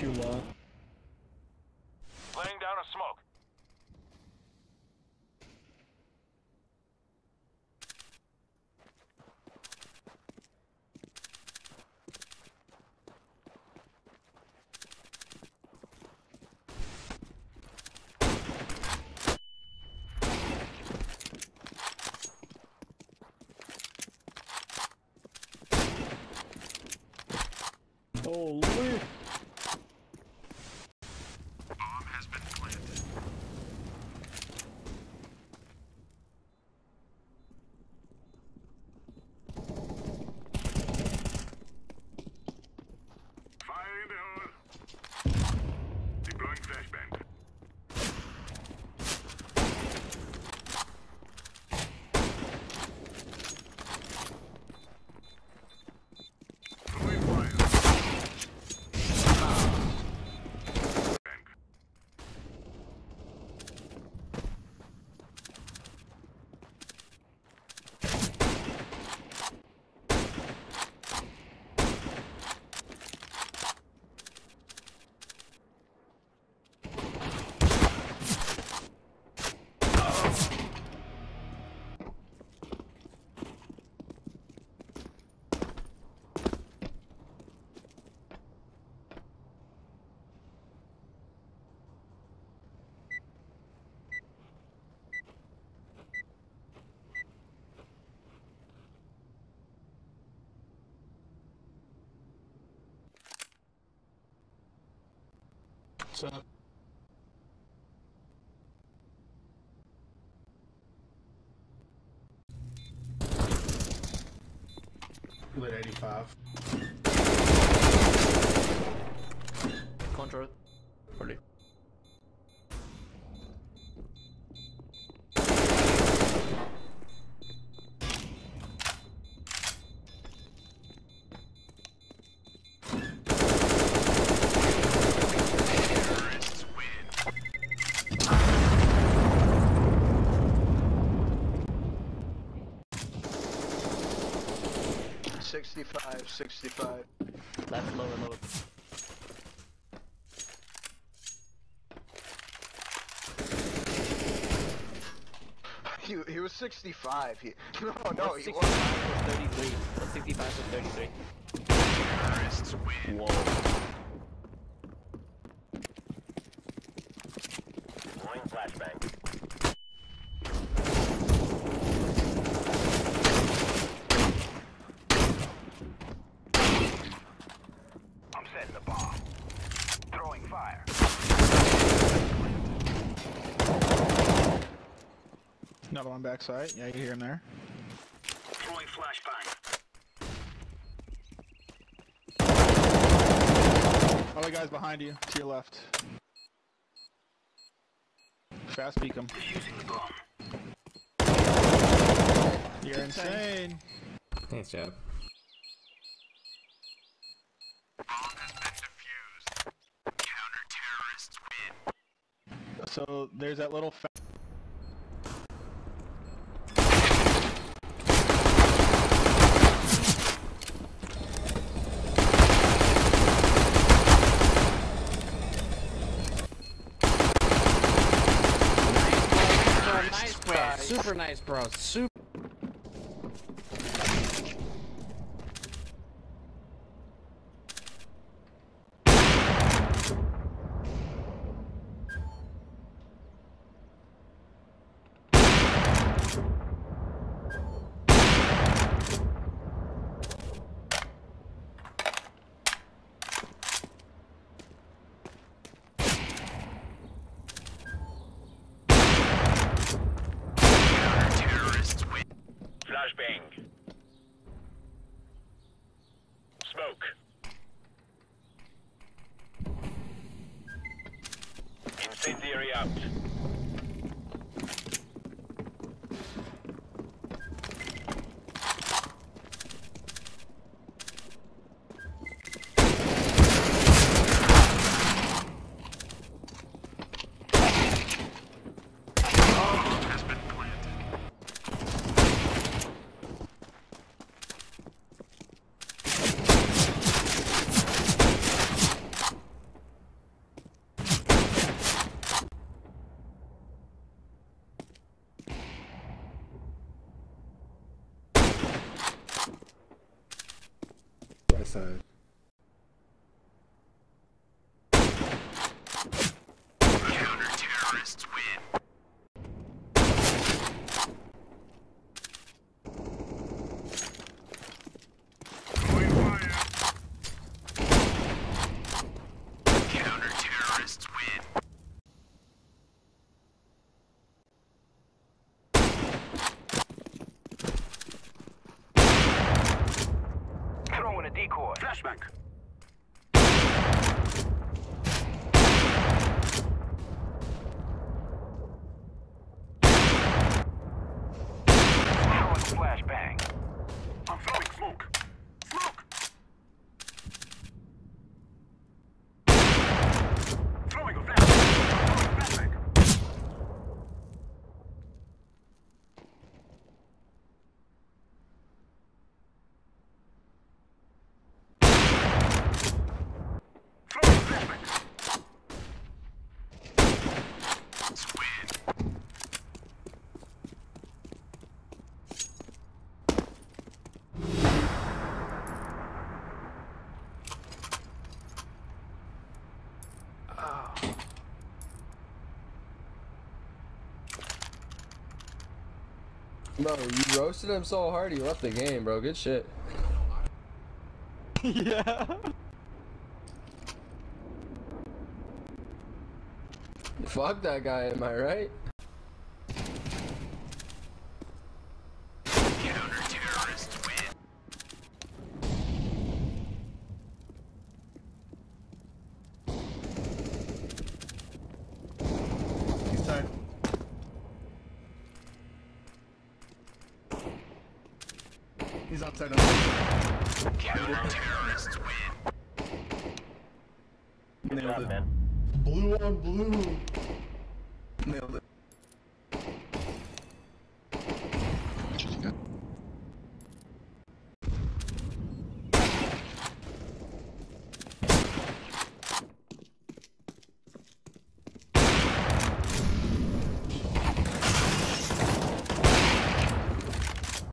too low. Laying down a smoke. Holy! Bomb has been planted. Fire in the hole. Deploying flashbang. Throwing fire. What's up? Lit 85. Contra. Ready. Terrorists win. 65. Left, lower, lower. He was 65. No, he 65 wasn't. was 33. 65 was 33. Terrorists win. Whoa. Deploying flashbang. I'm setting the bomb. Throwing fire. Another one backside. Yeah, you hear him there. Throwing flashbang. Other guy's behind you, to your left. Fast peek him. Defusing the bomb. You're insane. Thanks, Jab. Bomb has been defused. Counter-terrorists win. So there's that little Nice, bro. Super nice, bro. Super. Counter-terrorists win. Flashbang. Smoke. Incendiary out. Bomb has been planted. side. Counter-terrorists win. Throwing fire. Counter-terrorists win. Throwing a decoy. Flashback. Throwing a flashbang. I'm throwing smoke. Smoke. Throwing a flashbang. Throwing flashbang. Throwing flashbang. Win. Bro, you roasted him so hard he left the game, bro. Good shit. Yeah. Fuck that guy, am I right? Counter-terrorists win. He's tied. He's outside of me. Counter-terrorists win. Nailed it. man. Blue on blue. Nailed it.